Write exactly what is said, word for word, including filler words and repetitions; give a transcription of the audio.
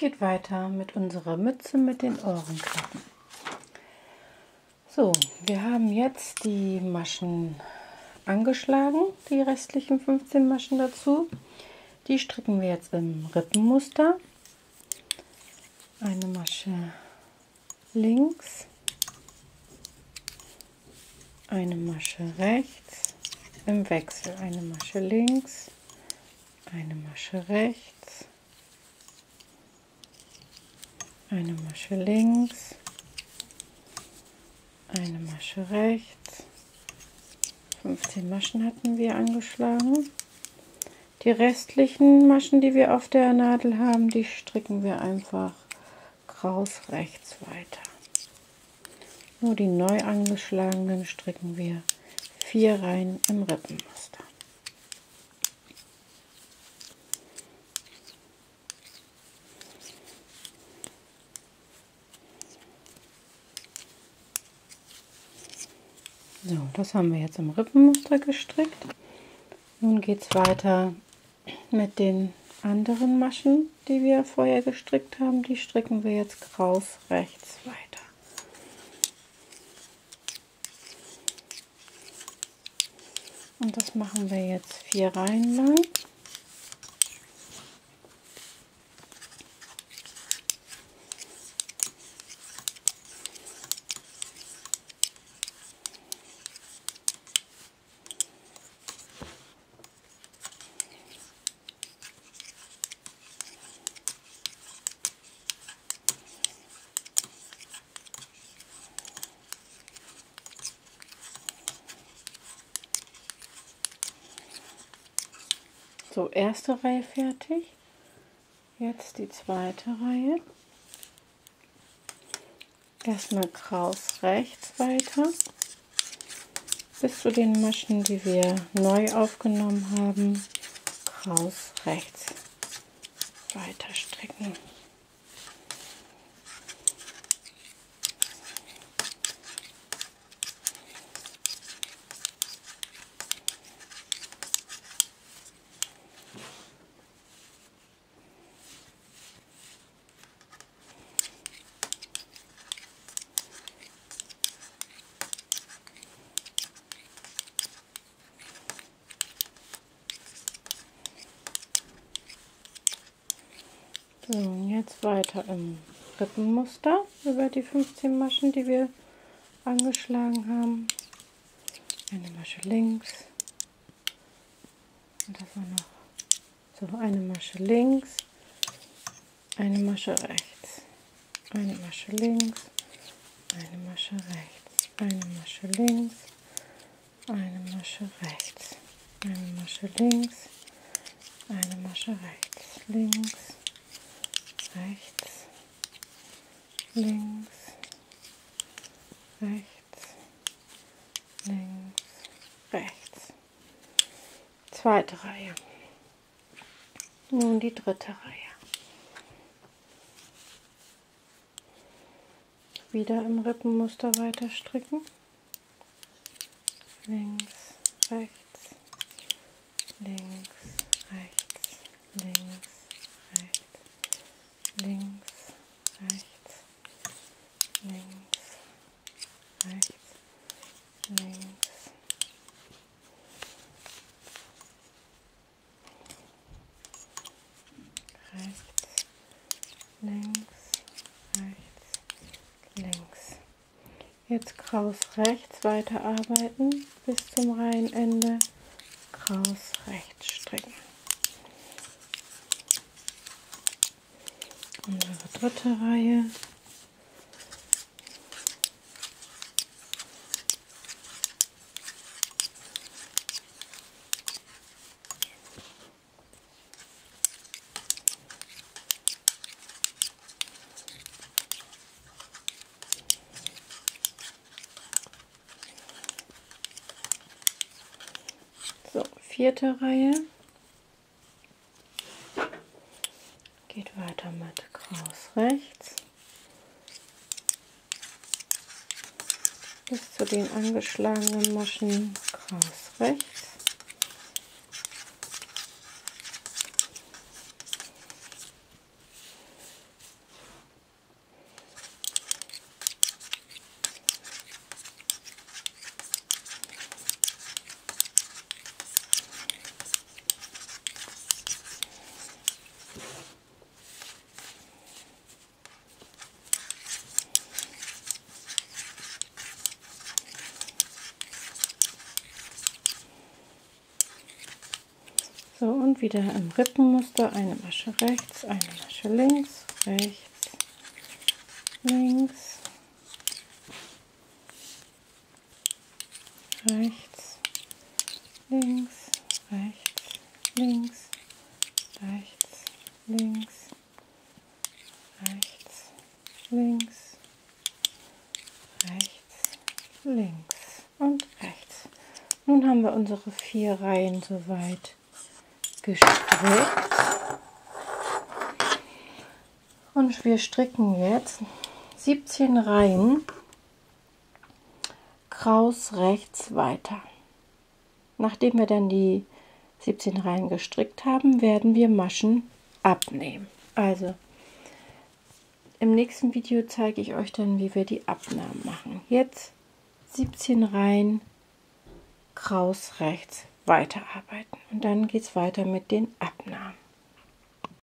geht weiter mit unserer Mütze mit den Ohrenklappen. So, wir haben jetzt die Maschen angeschlagen, die restlichen fünfzehn Maschen dazu. Die stricken wir jetzt im Rippenmuster. Eine Masche links, eine Masche rechts, im Wechsel eine Masche links, eine Masche rechts, eine Masche links, eine Masche rechts. fünfzehn Maschen hatten wir angeschlagen. Die restlichen Maschen, die wir auf der Nadel haben, die stricken wir einfach kraus rechts weiter. Nur die neu angeschlagenen stricken wir vier Reihen im Rippenmuster. So, das haben wir jetzt im Rippenmuster gestrickt. Nun geht es weiter mit den anderen Maschen, die wir vorher gestrickt haben. Die stricken wir jetzt kraus rechts weiter. Und das machen wir jetzt vier Reihen lang. So, erste Reihe fertig. Jetzt die zweite Reihe. Erstmal kraus rechts weiter bis zu den Maschen, die wir neu aufgenommen haben. Kraus rechts weiter stricken. So, und jetzt weiter im Rippenmuster über die fünfzehn Maschen, die wir angeschlagen haben. Eine Masche links. Und das war noch so eine Masche links, eine Masche rechts, eine Masche links, eine Masche rechts, eine Masche links, eine Masche rechts, eine Masche links, eine Masche rechts, links, rechts, links, rechts, links, rechts. Zweite Reihe. Nun die dritte Reihe. Wieder im Rippenmuster weiter stricken. Links, rechts, links, rechts, links, rechts, links, rechts, links, rechts, links. Rechts, links, rechts, links. Jetzt kraus rechts weiterarbeiten bis zum Reihenende. Kraus rechts stricken. Unsere dritte Reihe. So, vierte Reihe. Geht weiter mit kraus rechts bis zu den angeschlagenen Maschen kraus rechts. Und wieder im Rippenmuster eine Masche rechts, eine Masche links, rechts, links, rechts, links, rechts, links, rechts, links, rechts, links, rechts, links und rechts. Nun haben wir unsere vier Reihen soweit gestrickt und wir stricken jetzt siebzehn Reihen kraus rechts weiter. Nachdem wir dann die siebzehn Reihen gestrickt haben, werden wir Maschen abnehmen. Also im nächsten Video zeige ich euch dann, wie wir die Abnahmen machen. Jetzt siebzehn Reihen kraus rechts weiterarbeiten und dann geht es weiter mit den Abnahmen.